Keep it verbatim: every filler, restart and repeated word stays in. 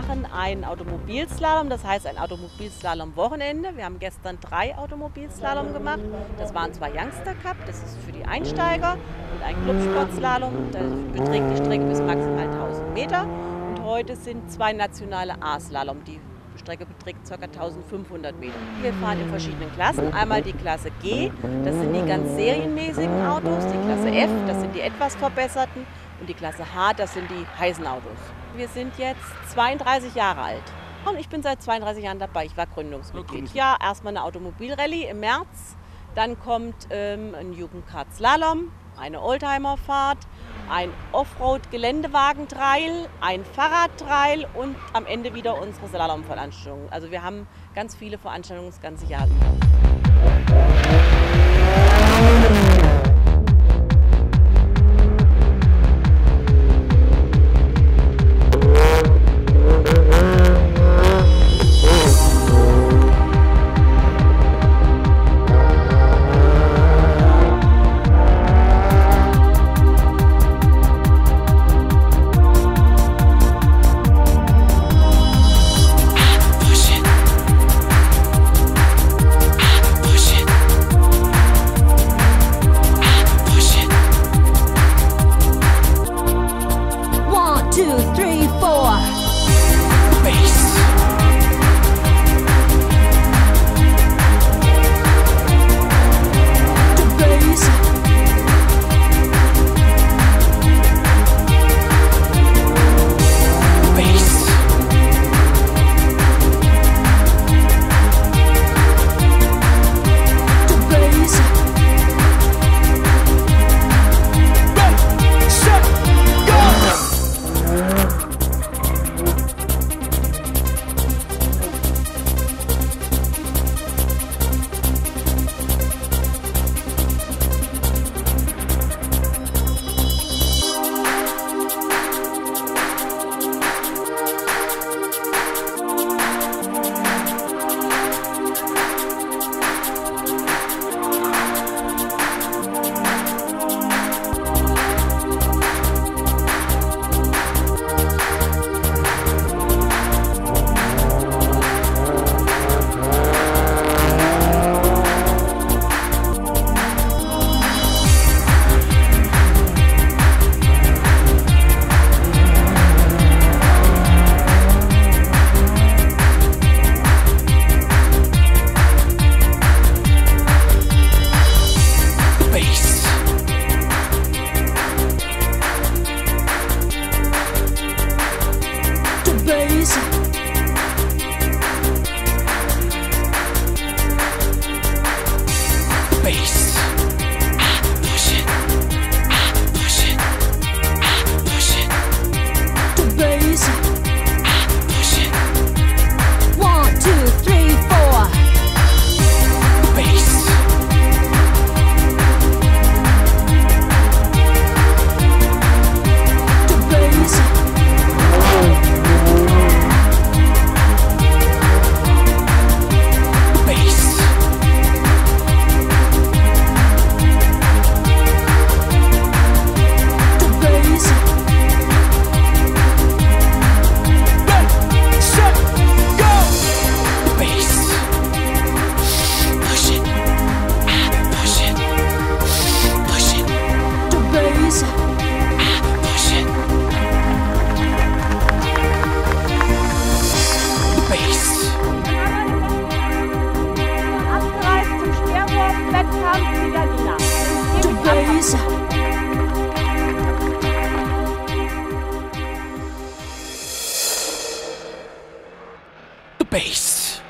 machen einen Automobilslalom, das heißt ein Automobilslalom-Wochenende. Wir haben gestern drei Automobilslalom gemacht. Das waren zwei Youngster Cup, das ist für die Einsteiger, und ein Clubsportslalom, da beträgt die Strecke bis maximal tausend Meter. Und heute sind zwei nationale A-Slalom, die Strecke beträgt ca. eintausendfünfhundert Meter. Wir fahren in verschiedenen Klassen. Einmal die Klasse G, das sind die ganz serienmäßigen Autos, die Klasse F, das sind die etwas verbesserten, und die Klasse H, das sind die heißen Autos. Wir sind jetzt zweiunddreißig Jahre alt und ich bin seit zweiunddreißig Jahren dabei. Ich war Gründungsmitglied. Ja, erstmal eine Automobilrallye im März, dann kommt ähm, ein Jugendkart-Slalom, eine Oldtimerfahrt, ein Offroad-Geländewagen-Trail, ein Fahrradtrail und am Ende wieder unsere Slalom-Veranstaltungen. Also wir haben ganz viele Veranstaltungen das ganze Jahr über. The bass.